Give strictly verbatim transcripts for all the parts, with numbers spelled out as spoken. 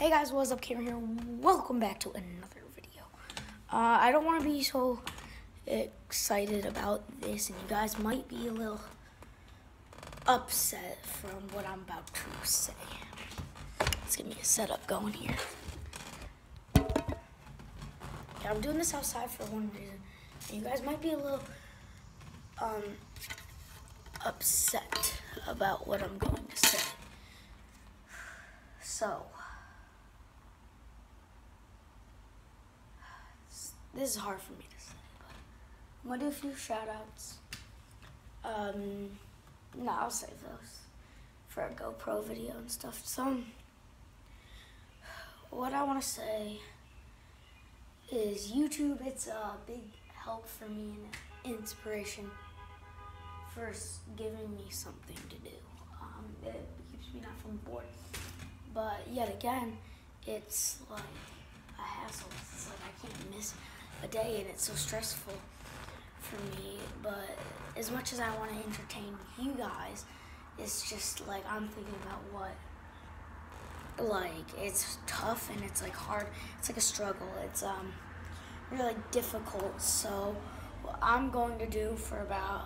Hey guys, what's up? Cameron here. Welcome back to another video. Uh, I don't want to be so excited about this, and you guys might be a little upset from what I'm about to say. Let's get me a setup going here. Yeah, I'm doing this outside for one reason. And you guys might be a little um, upset about what I'm going to say. So, this is hard for me to say, but I'm going to do a few shout-outs. Um, no, I'll save those for a GoPro video and stuff. So, what I want to say is YouTube, it's a big help for me and inspiration for giving me something to do. Um, it keeps me not from bored. But yet again, it's like a hassle. It's like I can't miss a day, and it's so stressful for me. But as much as I want to entertain you guys, it's just like I'm thinking about what, like, it's tough and it's like hard. It's like a struggle. It's um really difficult. So what I'm going to do for about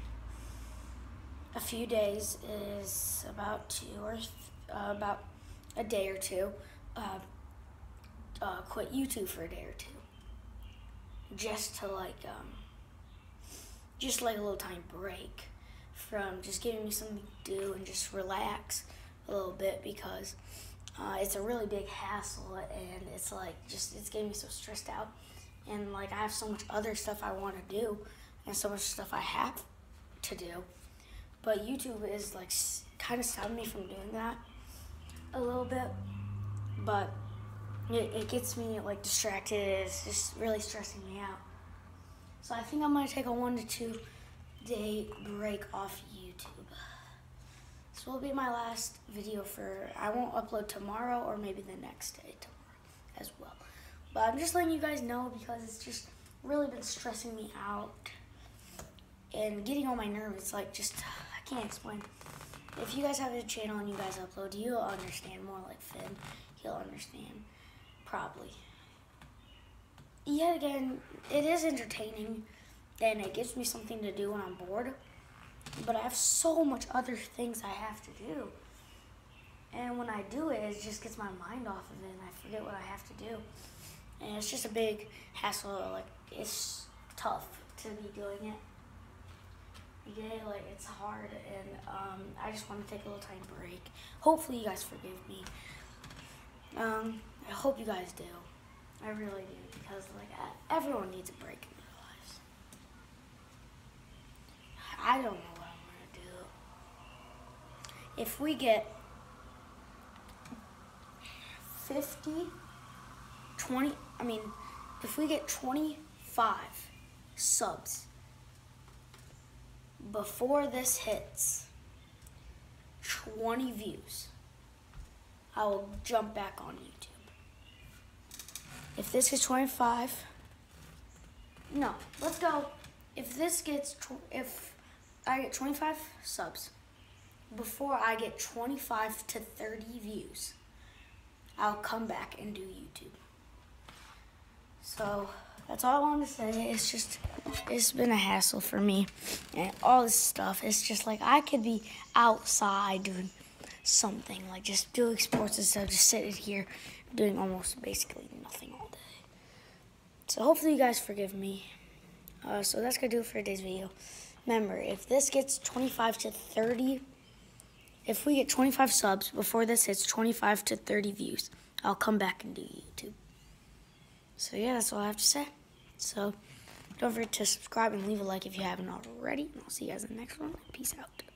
a few days is about two or th uh, about a day or two, uh, uh, quit YouTube for a day or two, just to like, um, just like a little tiny break from just giving me something to do and just relax a little bit, because uh, it's a really big hassle, and it's like just it's getting me so stressed out, and like I have so much other stuff I want to do and so much stuff I have to do, but YouTube is like kind of stopping me from doing that a little bit, but it, it gets me like distracted. It's just really stressing me out. So I think I'm gonna take a one to two day break off YouTube. This will be my last video for, I won't upload tomorrow or maybe the next day tomorrow as well. But I'm just letting you guys know because it's just really been stressing me out and getting on my nerves. It's like just, I can't explain. If you guys have a channel and you guys upload, you'll understand more like Finn. He'll understand, probably. Yet again, it is entertaining, and it gives me something to do when I'm bored. But I have so much other things I have to do. And when I do it, it just gets my mind off of it, and I forget what I have to do. And it's just a big hassle. Like, it's tough to be doing it. Yeah, like it's hard, and um, I just want to take a little tiny break. Hopefully you guys forgive me. Um, I hope you guys do. I really do, because like everyone needs a break in their lives. I don't know what I'm gonna do. If we get fifty, twenty, I mean, if we get twenty-five subs before this hits twenty views, I will jump back on YouTube. If this gets twenty-five, no, let's go. If this gets, tw if I get twenty-five subs before I get twenty-five to thirty views, I'll come back and do YouTube. So that's all I wanted to say. It's just, it's been a hassle for me, and all this stuff. It's just like I could be outside doing something, like just doing sports and stuff, just sitting here doing almost basically nothing all day. So hopefully you guys forgive me. Uh, so that's gonna do it for today's video. Remember, if this gets twenty-five to thirty, if we get twenty-five subs before this hits twenty-five to thirty views, I'll come back and do YouTube. So yeah, that's all I have to say. So don't forget to subscribe and leave a like if you haven't already. And I'll see you guys in the next one. Peace out.